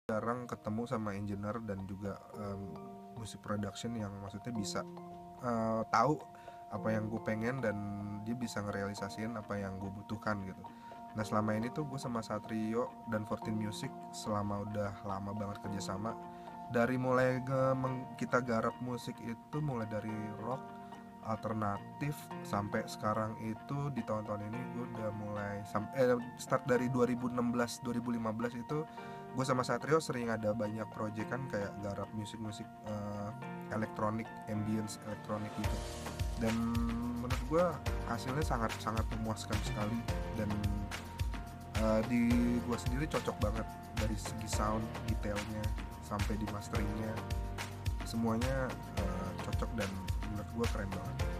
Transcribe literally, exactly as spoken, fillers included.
jarang ketemu sama engineer dan juga um, musik production yang maksudnya bisa uh, tahu apa yang gue pengen dan dia bisa ngerealisasiin apa yang gue butuhkan gitu. Nah selama ini tuh gue sama Satrio dan fourteen Music selama udah lama banget kerjasama, dari mulai ke kita garap musik itu mulai dari rock, alternatif, sampai sekarang itu di tahun-tahun ini gue udah mulai sam- eh, start dari dua ribu enam belas dua ribu lima belas itu gue sama Satrio sering ada banyak project kan kayak garap musik-musik uh, elektronik, ambience elektronik gitu. Dan menurut gue hasilnya sangat sangat memuaskan sekali dan uh, di gue sendiri cocok banget dari segi sound detailnya sampai di masteringnya, semuanya uh, cocok dan menurut gue keren banget.